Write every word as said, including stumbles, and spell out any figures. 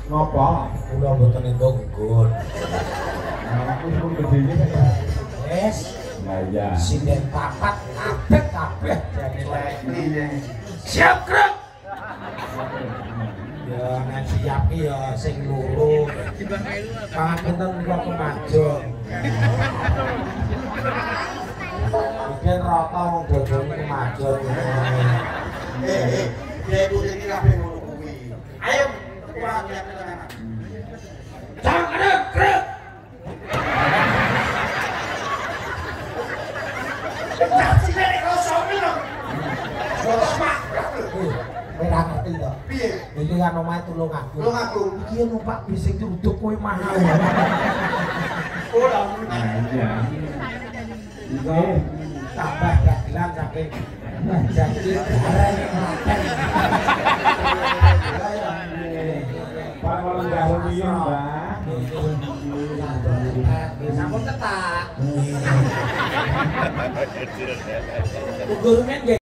Ngopo? Kula mboten ento nggon. Aku pun gedene kan. Wes. Lah iya. Sinden papat kabeh kabeh jadi Iya. siap krek. Ya nek siap ki ya sing loro. Pangapunten kula kemajon. Mungkin rata wong dodone kemajon. Eh, eh, dia ibu ini kabeh ngono kuwi. Ayo, kuat ya tenan. Jangan krek. Tapi nek kosong lho. Botos mak. Ora ngerti to. Piye? Iki kan omahe tulung aku. Tulung aku. Iki numpak bis sing duduk kowe mahal. Ora Nah iya. Iki Tambah dagelan saking jadi arek maten. Pak Walang dahulu iya, Mbak. Sampun ketak. Guru men